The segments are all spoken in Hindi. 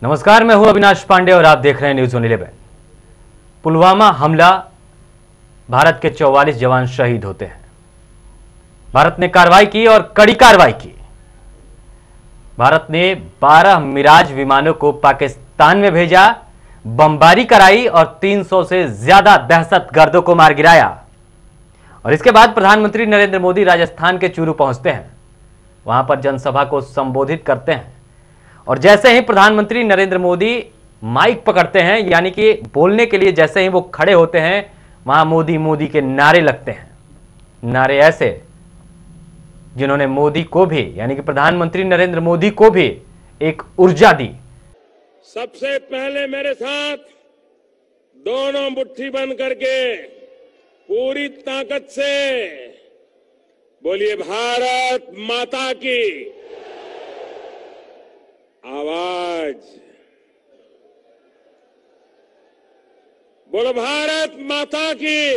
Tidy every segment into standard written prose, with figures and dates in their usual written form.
नमस्कार, मैं हूं अविनाश पांडे और आप देख रहे हैं न्यूज़ 11। पुलवामा हमला, भारत के 44 जवान शहीद होते हैं। भारत ने कार्रवाई की और कड़ी कार्रवाई की। भारत ने 12 मिराज विमानों को पाकिस्तान में भेजा, बमबारी कराई और 300 से ज्यादा दहशतगर्दों को मार गिराया। और इसके बाद प्रधानमंत्री नरेंद्र मोदी राजस्थान के चूरू पहुंचते हैं, वहां पर जनसभा को संबोधित करते हैं। और जैसे ही प्रधानमंत्री नरेंद्र मोदी माइक पकड़ते हैं, यानी कि बोलने के लिए जैसे ही वो खड़े होते हैं, वहां मोदी मोदी के नारे लगते हैं। नारे ऐसे जिन्होंने मोदी को भी, यानी कि प्रधानमंत्री नरेंद्र मोदी को भी एक ऊर्जा दी। सबसे पहले मेरे साथ दोनों मुट्ठी बंद करके पूरी ताकत से बोलिए, भारत माता की आवाज। बोलो, भारत माता की,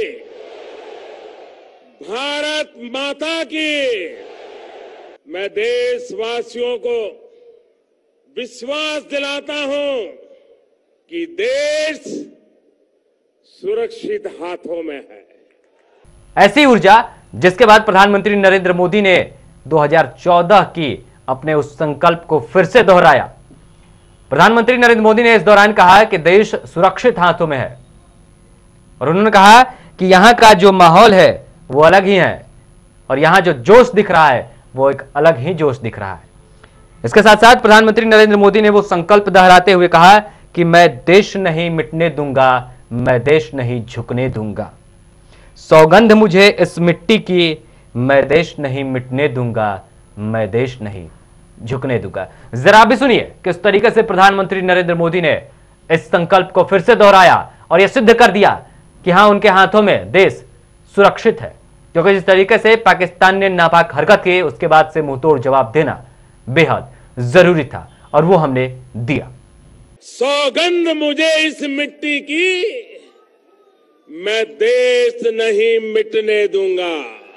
भारत माता की। मैं देशवासियों को विश्वास दिलाता हूं कि देश सुरक्षित हाथों में है। ऐसी ऊर्जा जिसके बाद प्रधानमंत्री नरेंद्र मोदी ने 2014 की अपने उस संकल्प को फिर से दोहराया। प्रधानमंत्री नरेंद्र मोदी ने इस दौरान कहा कि देश सुरक्षित हाथों में है और उन्होंने कहा कि यहां का जो माहौल है वो अलग ही है और यहां जो जोश दिख रहा है वो एक अलग ही जोश दिख रहा है। इसके साथ साथ प्रधानमंत्री नरेंद्र मोदी ने वो संकल्प दोहराते हुए कहा कि मैं देश नहीं मिटने दूंगा, मैं देश नहीं झुकने दूंगा। सौगंध मुझे इस मिट्टी की, मैं देश नहीं मिटने दूंगा, मैं देश नहीं झुकने दूंगा। जरा भी सुनिए किस तरीके से प्रधानमंत्री नरेंद्र मोदी ने इस संकल्प को फिर से दोहराया और यह सिद्ध कर दिया कि हां, उनके हाथों में देश सुरक्षित है। क्योंकि जिस तरीके से पाकिस्तान ने नापाक हरकत की, उसके बाद से मुंहतोड़ जवाब देना बेहद जरूरी था और वो हमने दिया। सौगंध मुझे इस मिट्टी की, मैं देश नहीं मिटने दूंगा,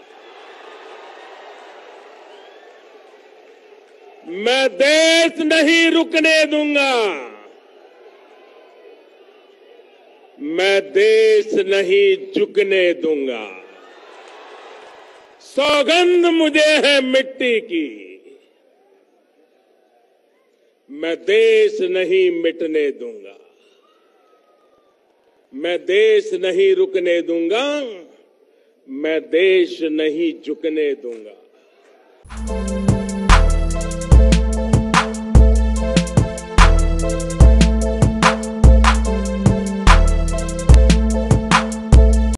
मैं देश नहीं रुकने दूंगा, मैं देश नहीं झुकने दूंगा। सौगंध मुझे है मिट्टी की, मैं देश नहीं मिटने दूंगा, मैं देश नहीं रुकने दूंगा, मैं देश नहीं झुकने दूंगा।